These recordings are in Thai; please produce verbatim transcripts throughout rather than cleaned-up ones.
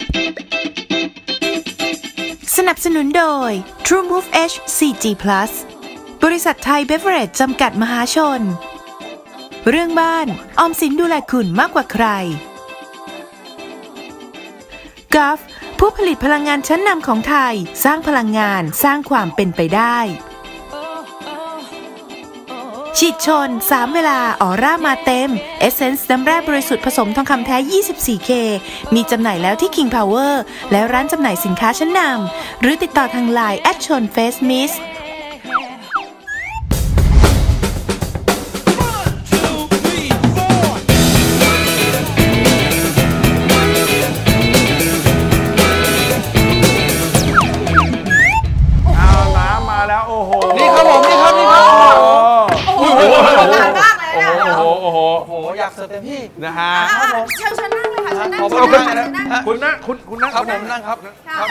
สนับสนุนโดย TrueMove H โฟร์ จี Plus บริษัทไทยเบเวอเรจจำกัดมหาชนเรื่องบ้านออมสินดูแลคุณมากกว่าใคร กัฟ ผู้ผลิตพลังงานชั้นนำของไทยสร้างพลังงานสร้างความเป็นไปได้ฉีดชนสามเวลาออร่ามาเต็มเอเซนส์น้ำแร่บริสุทธิ์ผสมทองคำแท้ ยี่สิบสี่เค มีจำหน่ายแล้วที่ King Power และร้านจำหน่ายสินค้าชั้นนำหรือติดต่อทางไลน์ แอท ชนเฟสมิสอยากเสิร์ฟเต็มที่นะฮะเชิญเชิญนั่งเลยค่ะเชิญนั่งขอบคุณนะคุณนะคุณคุณนะครับผมนั่งครับ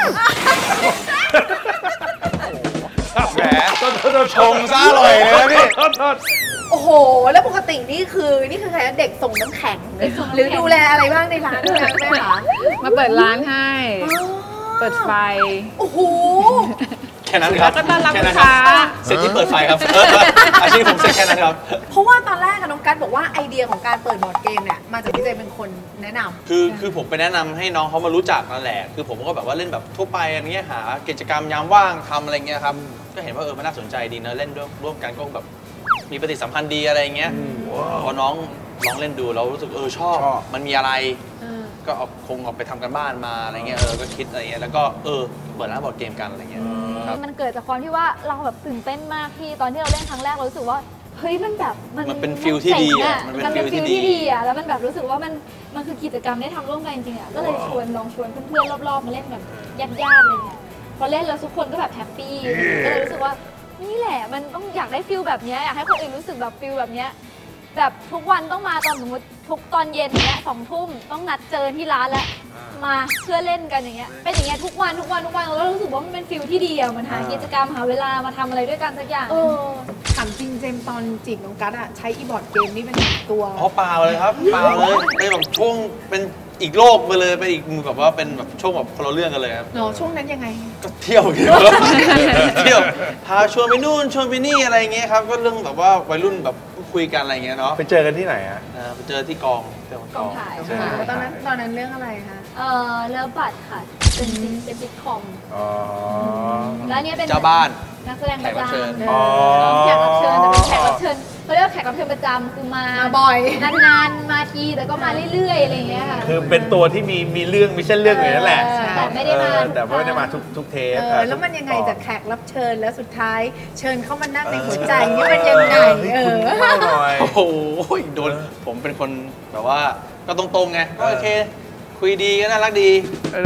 ครับแหมต้นชงซะอร่อยเลยนะพี่โอ้โหแล้วปกตินี่คือนี่คือใครเด็กส่งน้ำแข็งหรือดูแลอะไรบ้างในร้านด้วยไหมคะมาเปิดร้านให้เปิดไฟโอ้โหแค่นั้นครับก็ต้อนรับลูกค้าเสร็จที่เปิดไฟครับอาชีพผมเสร็จแค่นั้นครับเพราะว่าตอนแรกน้องกัสบอกว่าไอเดียของการเปิดบอร์ดเกมเนี่ยมาจากพี่เจเป็นคนแนะนำคือคือผมไปแนะนำให้น้องเขามารู้จักนั่นแหละคือผมก็แบบว่าเล่นแบบทั่วไปอะไรเงี้ยหากิจกรรมยามว่างทำอะไรเงี้ยครับก็เห็นว่าเออมันน่าสนใจดีนะเล่นร่วมกันก็แบบมีปฏิสัมพันธ์ดีอะไรเงี้ยพอน้องน้องเล่นดูเรารู้สึกเออชอบมันมีอะไรก็คงออกไปทำกันบ้านมาอะไรเงี้ยเออก็คิดอะไรเงี้ยแล้วก็เออเปิดร้านบอร์ดเกมกันอะไรเงี้ยมันเกิดจากความที่ว่าเราแบบตื่นเต้นมากที่ตอนที่เราเล่นครั้งแรกเรารู้สึกว่าเฮ้ยมันแบบมันเป็นฟิลที่ดีอ่ะมันเป็นฟิลที่ดีอ่ะแล้วมันแบบรู้สึกว่ามันมันคือกิจกรรมได้ทำร่วมกันจริงๆอ่ะก็เลยชวนลองชวนเพื่อนๆรอบๆมาเล่นแบบญาติๆอะไรเงี้ยพอเล่นแล้วทุกคนก็แบบแฮปปี้ก็เลยรู้สึกว่านี่แหละมันต้องอยากได้ฟิลแบบนี้อยากให้คนอื่นรู้สึกแบบฟิลแบบนี้แบบทุกวันต้องมาตอนสมมติทุกตอนเย็นเนี้ยสองทุ่มต้องนัดเจอที่ร้านแล้วมาเพื่อเล่นกันอย่างเงี้ยเป็นอย่างเงี้ยทุกวันทุกวันทุกวันเรารู้สึกว่ามันเป็นฟิลที่ดีอ่ะมันหากิจกรรมหาเวลามาทำอะไรด้วยกันสักอย่างเออถามจริงเจมตอนจีบน้องกัสอะใช้อีบอร์ดเกมนี่เป็นตัวอ๋อเปล่าเลยครับเปล่าเลยเป็นแบบช่วงเป็นอีกโลกไปเลยเป็นอีกแบบว่าเป็นแบบช่วงแบบคนละเรื่องกันเลยครับเนาะช่วงนั้นยังไงก็เที่ยวเยอะเที่ยวพาชวนไปนู่นชวนไปนี่อะไรเงี้ยครับก็เรื่องแบบว่าวัยรุ่นแบบคุยกันอะไรเงี้ยเนาะไปเจอกันที่ไหนอ่ะไปเจอที่กองกองถ่ายตอนนั้นตอนนั้นเรื่องอะไรคะเออเลิฟบัตรค่ะเป็นเป็นซิทคอมแล้วเนี่ยเป็นเจ้าบ้านนักแสดงประจำแขกรับเชิญแต่เป็นแขกรับเชิญเขาเรียกแขกรับเชิญประจำคือมาบ่อยนานๆมาทีแต่ก็มาเรื่อยๆอะไรอย่างเงี้ยค่ะคือเป็นตัวที่มีมีเรื่องมีเส้นเรื่องอยู่นั่นแหละแต่ไม่ได้มาแต่ไม่ได้มาทุกทุกเทปแล้วมันยังไงจากแขกรับเชิญแล้วสุดท้ายเชิญเข้ามานั่งในหัวใจนี่มันยังไงเออโอ้โหโดนผมเป็นคนแบบว่าก็ตรงๆไงโอเคคุยดีก็น่ารักดี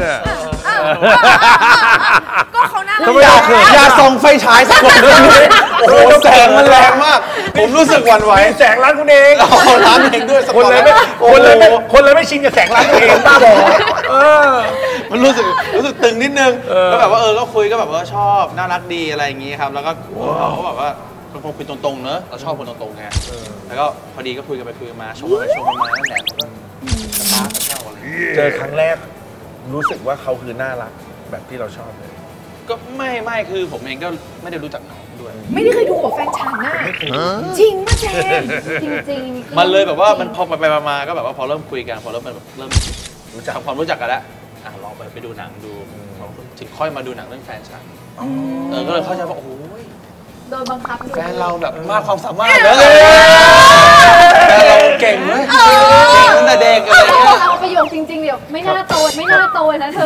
ก็เขาน่ารักอย่าอย่าส่องไฟฉายสักคนเลยโอ้โหแสงมันแรงมากผมรู้สึกหวั่นไหวแสงร้านคุณเองร้านเองด้วยคนเลยไม่คนเลยไม่คนเลยไม่ชินกับแสงร้านเองบ้าบอมันรู้สึกรู้สึกตึงนิดนึงก็แบบว่าเออก็คุยก็แบบว่าชอบน่ารักดีอะไรอย่างงี้ครับแล้วก็เขาก็แบบว่าเป็นคนคุยตรงๆเนอะเราชอบคนตรงๆไงแล้วก็พอดีก็คุยกันไปคุยมาชมไปชมมานั่นแหละเจอครั้งแรกรู้สึกว่าเขาคือน่ารักแบบที่เราชอบเลยก็ไม่ไม่คือผมเองก็ไม่ได้รู้จักน้องด้วยไม่ได้เคยดูกับแฟนฉันน่ะจริงป่ะเจมจริงๆมันเลยแบบว่ามันพอไปมาก็แบบว่าพอเริ่มคุยกันพอเริ่มแบบเริ่มรู้จักความรู้จักกันแล้วอ่ะลองไปไปดูหนังดูถึงค่อยมาดูหนังเรื่องแฟนฉันเออก็เลยเข้าใจว่าโอ้ยโดนบังคับแฟนเราแบบมากความสามารถเลยแฟนเราเก่งเลยเก่งตั้งแต่เด็กอะไรเงี้ยเอาประโยคจริงๆเดี๋ยวไม่น่าโตไม่น่าโตนะเธอ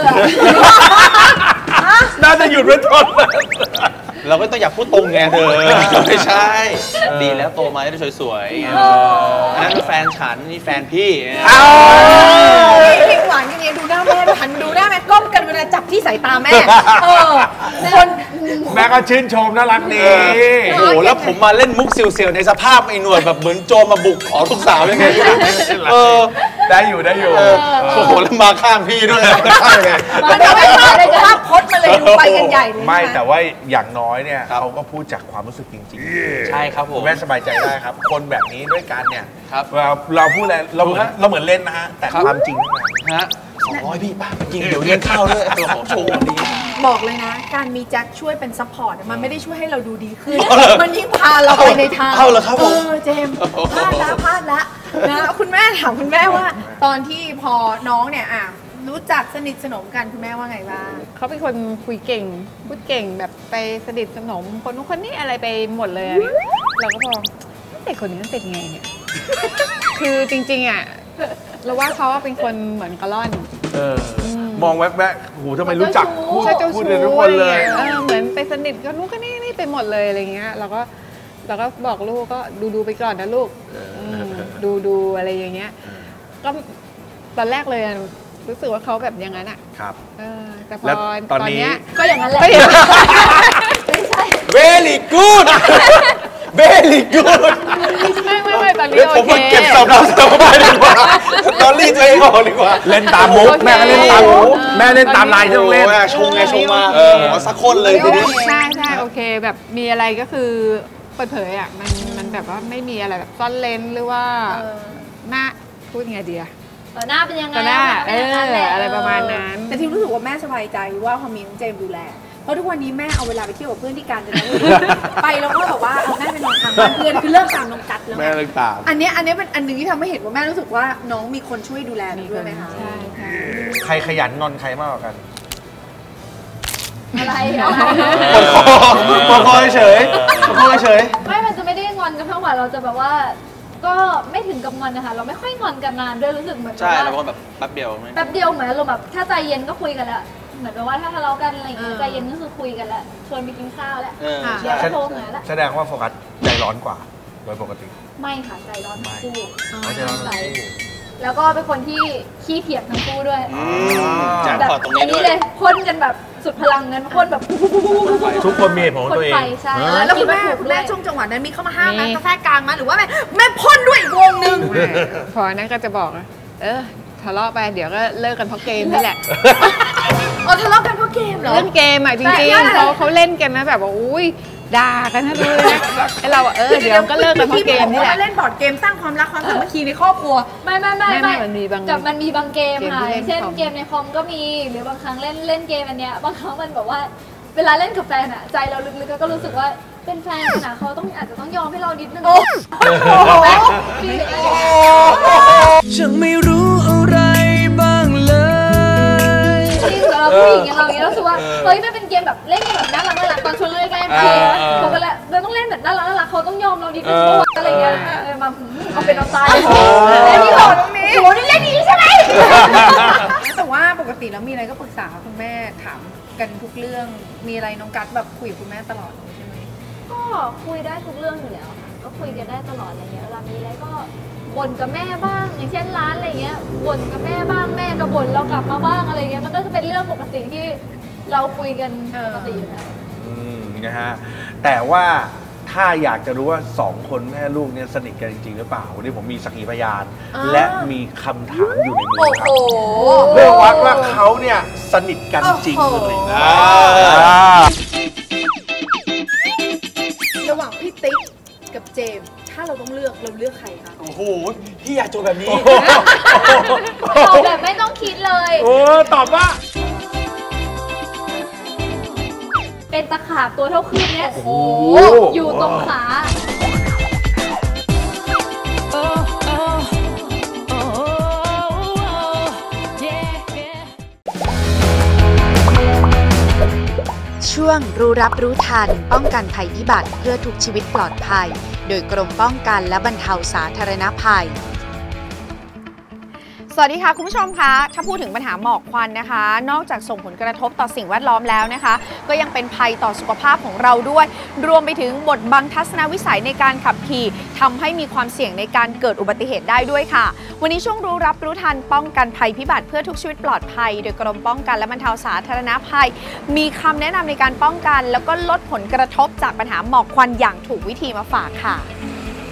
น่าจะหยุดไว้ก่อนเราก็ต้องอยากพูดตรงไงเธอไม่ใช่ดีแล้วโตมาได้สวยๆอันนั้นแฟนฉันนี่แฟนพี่พี่หวานกันเนี่ยดูหน้าแม่หันดูหน้าแม่ก้มกันเวลาจับที่สายตาแม่เออคนแม่ก็ชื่นชมน่ารักดีโอ้โหแล้วผมมาเล่นมุกเซียวๆในสภาพไอ้หนวดแบบเหมือนโจรมาบุกขอลูกสาวยังไงเออได้อยู่ได้อยู่โอ้โหแล้วมาข้างพี่ด้วยข้างเลยมันจะไม่ข้างเลยจะภาพพจน์มาเลยดูไปกันใหญ่เลยไม่แต่ว่าอย่างน้อยเนี่ยเขาก็พูดจากความรู้สึกจริงๆใช่ครับผมแม่สบายใจได้ครับคนแบบนี้ด้วยกันเนี่ยเราเราพูดอะไรเราเราเหมือนเล่นนะฮะแต่ความจริงฮะสองร้อยพี่ป้าจริงเดี๋ยวเลี้ยงข้าวด้วยตัวของโชว์ดีบอกเลยนะการมีแจ็คช่วยเป็นซัพพอร์ตมันไม่ได้ช่วยให้เราดูดีขึ้นมันยิ่งพาเราไปในทางเอาเหรอครับผมเออเจมส์พลาดละพลาดละนะคุณแม่ถามคุณแม่ว่า ตอนที่พอน้องเนี่ยอ่ะรู้จักสนิทสนมกันคุณแม่ว่าไงบ้างเขาเป็นคนคุยเก่งพูดเก่งแบบไปสนิทสนมคนนู้นคนนี้อะไรไปหมดเลยเราก็พอเด็กคนนี้มันเป็นไงเนี่ยคือจริงๆอ่ะเราว่าเขาเป็นคนเหมือนกระล่อนเออมองแวบๆหูทำไมรู้จักพูดใช่เจ้าพูดชู้ทุกคนเลยเออเหมือนไปสนิทกับนู้นก็นี่นี่ไปหมดเลยอะไรเงี้ยเราก็เราก็บอกลูกก็ดูดูไปก่อนนะลูกดูดูอะไรอย่างเงี้ยก็ตอนแรกเลยรู้สึกว่าเขาแบบอย่างนั้นอ่ะครับเออแต่พอตอนนี้ก็อย่างนั้นแหละไม่ใช่ very good very good ไม่ไม่ไม่ตอนนี้โอเคผมมาเก็บสอบเราสอบไปดีกว่าตอนรีดตัวเองออกดีกว่าเล่นตามมุกแม่ก็เล่นตามมุกแม่เล่นตามลายที่ต้องเล่นชงไงชงมาเออสักคนเลยทีนี้ใช่ใช่โอเคแบบมีอะไรก็คือเปิดเผยอ่ะมันมันแบบว่าไม่มีอะไรแบบซ่อนเลนหรือว่าหน้าพูดยังไงดีอะต่อหน้าเป็นยังไงต่อหน้าเอออะไรประมาณนั้นแต่ที่รู้สึกว่าแม่สบายใจว่าพอมีน้องเจมดูแลเพราะทุกวันนี้แม่เอาเวลาไปเที่ยวกับเพื่อนที่กาญจนบุรีไปแล้วก็แบบว่าแม่ไปนอนทางบ้านเพื่อนคือเลิกตามน้องกัดแล้วแม่เลิกตามอันนี้อันนี้เป็นอันนึงที่ทำให้เห็นว่าแม่รู้สึกว่าน้องมีคนช่วยดูแลด้วยไหมคะใช่ใช่ใครขยันนอนใครมากกว่ากันอะไรอ่ะปกคอเฉยปกคอเฉยไม่มันจะไม่ได้งอนกันทั้งวันเราจะแบบว่าก็ไม่ถึงกับงอนนะคะเราไม่ค่อยงอนกันนานด้วยรู้สึกเหมือนใช่เราก็แบบแป๊บเดียวแป๊บเดียวเหมือนเราแบบถ้าใจเย็นก็คุยกันแล้วเหมือนแบบว่าถ้าทะเลาะกันอะไรอย่างเงี้ยใจเย็นก็คือคุยกันแล้วชวนไปกินข้าวแล้วเดี๋ยวโทรหาแล้วแสดงว่าโฟกัสใจร้อนกว่าโดยปกติไม่ค่ะใจร้อนทั้งคู่ใจร้อนทั้งคู่แล้วก็เป็นคนที่ขี้เถียงทั้งคู่ด้วยแบบอย่างนี้เลยพ่นกันแบบสุดพลังนั้นพ่นแบบทุกคนมีของตัวเองใช่แล้วคุณแม่คุณแม่ช่วงจังหวะนั้นมีเข้ามาห้ามนะกาแฟกลางมาหรือว่าแม่แม่พ่นด้วยอีกวงนึงพอนั้นก็จะบอกเออทะเลาะไปเดี๋ยวก็เลิกกันเพราะเกมนี่แหละอ๋อทะเลาะกันเพราะเกมเหรอเล่นเกมอ่ะจริงๆเขาเขาเล่นกันนะแบบว่าอุ้ยด่ากันนะเลยนะไอเราเออเดี๋ยวก็เลิกกันเพราะเกมนี่แหละเล่นบอร์ดเกมสร้างความรักความสามัคคีในครอบครัวไม่ไม่ไม่ไม่มันมีบางกับมันมีบางเกมค่ะเช่นเกมในคอมก็มีหรือบางครั้งเล่นเล่นเกมอันเนี้ยบางครั้งมันแบบว่าเวลาเล่นกับแฟนอ่ะใจเราลึกๆก็รู้สึกว่าเป็นแฟนนะเขาต้องอาจจะต้องยอมให้เรานิดนึงฉันไม่รู้อะไรบ้างเลยจริงสำหรับผู้หญิงอย่างเราเนี่ยเราสึกว่าเฮ้ยไม่เป็นเกมแบบเล่นแบบน่ารักน่ารักตอนชวนเล่นกันเพลงเขาก็แล้วเราต้องเล่นแบบน่ารักน่ารักเขาต้องยอมเรานิดนึงอะไรเงี้ยมาเอาเป็นเอาตายเล่นที่หล่อตรงนี้โหนี่เล่นดีใช่ไหมแต่ว่าปกติแล้วมีอะไรก็ปรึกษาคุณแม่ถามกันทุกเรื่องมีอะไรน้องกัดแบบคุยกับคุณแม่ตลอดใช่ไหมก็คุยได้ทุกเรื่องอยู่แล้วก็คุยกันได้ตลอดอะไรเงี้ยเวลามีอะไรก็บ่นกับแม่บ้างอย่างเช่นร้านอะไรเงี้ยบ่นกับแม่บ้างแม่ก็บ่นเรากลับมาบ้างอะไรเงี้ยมันก็จะเป็นเรื่องปกติที่เราคุยกันปกติอยู่แล้วอืมนะฮะแต่ว่าถ้าอยากจะรู้ว่าสองคนแม่ลูกเนี่ยสนิทกันจริงๆหรือเปล่าวันนี้ผมมีสักขีพยานและมีคำถามอยู่ในมือครับเรื่องวัดว่าเขาเนี่ยสนิทกันจริงเลยนะระหว่างพี่ติ๊กกับเจมส์ถ้าเราต้องเลือกเราเลือกใครคะโอ้โหพี่อยากโจทย์แบบนี้ตอบแบบไม่ต้องคิดเลยโอ้ตอบว่าเป็นตะขาบตัวเท่าคืบเนี้ยโอ้อยู่ตรงขาช่วงรู้รับรู้ทันป้องกันภัยพิบัติเพื่อทุกชีวิตปลอดภัยโดยกรมป้องกันและบรรเทาสาธารณภัยสวัสดีค่ะคุณผู้ชมคะถ้าพูดถึงปัญหาหมอกควันนะคะนอกจากส่งผลกระทบต่อสิ่งแวดล้อมแล้วนะคะก็ยังเป็นภัยต่อสุขภาพของเราด้วยรวมไปถึงบดบังทัศนวิสัยในการขับขี่ทำให้มีความเสี่ยงในการเกิดอุบัติเหตุได้ด้วยค่ะวันนี้ช่วงรู้รับรู้ทันป้องกันภัยพิบัติเพื่อทุกชีวิตปลอดภัยโดยกรมป้องกันและบรรเทาสาธารณภัยมีคำแนะนำในการป้องกันแล้วก็ลดผลกระทบจากปัญหาหมอกควันอย่างถูกวิธีมาฝากค่ะก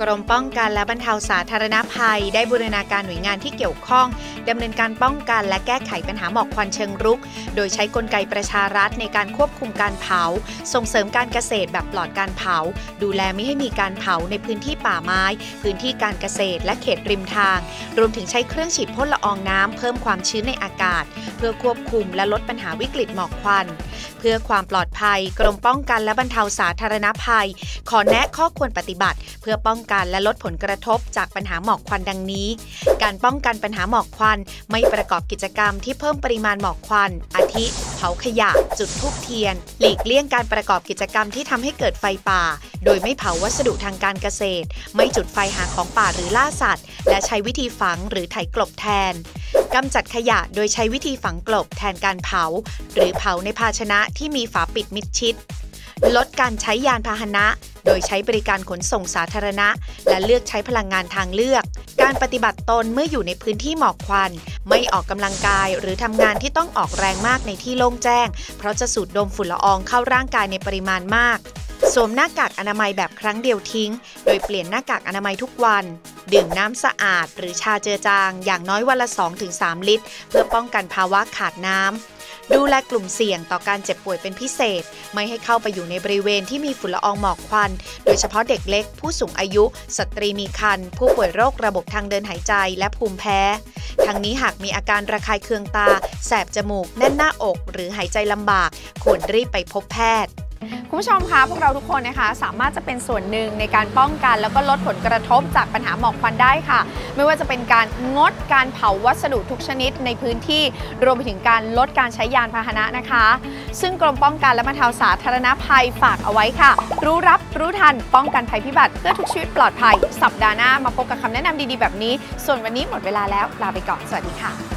กรมป้องกันและบรรเทาสาธารณภัยได้บูรณาการหน่วยงานที่เกี่ยวข้องดำเนินการป้องกันและแก้ไขปัญหาหมอกควันเชิงรุกโดยใช้กลไกประชารัฐในการควบคุมการเผาส่งเสริมการเกษตรแบบปลอดการเผาดูแลไม่ให้มีการเผาในพื้นที่ป่าไม้พื้นที่การเกษตรและเขตริมทางรวมถึงใช้เครื่องฉีดพ่นละอองน้ำเพิ่มความชื้นในอากาศเพื่อควบคุมและลดปัญหาวิกฤตหมอกควันเพื่อความปลอดภัยกรมป้องกันและบรรเทาสาธารณภัยขอแนะข้อควรปฏิบัติเพื่อป้องกันและลดผลกระทบจากปัญหาหมอกควันดังนี้การป้องกันปัญหาหมอกควันไม่ประกอบกิจกรรมที่เพิ่มปริมาณหมอกควันอาทิเผาขยะจุดธูปเทียนหลีกเลี่ยงการประกอบกิจกรรมที่ทำให้เกิดไฟป่าโดยไม่เผาวัสดุทางการเกษตรไม่จุดไฟหาของป่าหรือล่าสัตว์และใช้วิธีฝังหรือไถกลบแทนกำจัดขยะโดยใช้วิธีฝังกลบแทนการเผาหรือเผาในภาชนะที่มีฝาปิดมิดชิดลดการใช้ยานพาหนะโดยใช้บริการขนส่งสาธารณะและเลือกใช้พลังงานทางเลือกการปฏิบัติตนเมื่ออยู่ในพื้นที่หมอกควันไม่ออกกำลังกายหรือทำงานที่ต้องออกแรงมากในที่โล่งแจ้งเพราะจะสูดดมฝุ่นละอองเข้าร่างกายในปริมาณมากสวมหน้ากากอนามัยแบบครั้งเดียวทิ้งโดยเปลี่ยนหน้ากากอนามัยทุกวันดื่มน้ำสะอาดหรือชาเจือจางอย่างน้อยวันละ สองถึงสาม ลิตรเพื่อป้องกันภาวะขาดน้ำดูแลกลุ่มเสี่ยงต่อการเจ็บป่วยเป็นพิเศษไม่ให้เข้าไปอยู่ในบริเวณที่มีฝุ่นละอองหมอกควันโดยเฉพาะเด็กเล็กผู้สูงอายุสตรีมีครรภ์ผู้ป่วยโรคระบบทางเดินหายใจและภูมิแพ้ทั้งนี้หากมีอาการระคายเคืองตาแสบจมูกแน่นหน้าอกหรือหายใจลำบากควรรีบไปพบแพทย์คุณผู้ชมคะพวกเราทุกคนนะคะสามารถจะเป็นส่วนหนึ่งในการป้องกันแล้วก็ลดผลกระทบจากปัญหาหมอกควันได้ค่ะไม่ว่าจะเป็นการงดการเผาวัสดุทุกชนิดในพื้นที่รวมไปถึงการลดการใช้ยานพาหนะนะคะซึ่งกรมป้องกันและบรรเทาสาธารณภัยฝากเอาไว้ค่ะรู้รับรู้ทันป้องกันภัยพิบัติเพื่อทุกชีวิตปลอดภัยสัปดาห์หน้ามาพบกับคำแนะนำดีๆแบบนี้ส่วนวันนี้หมดเวลาแล้วลาไปก่อนสวัสดีค่ะ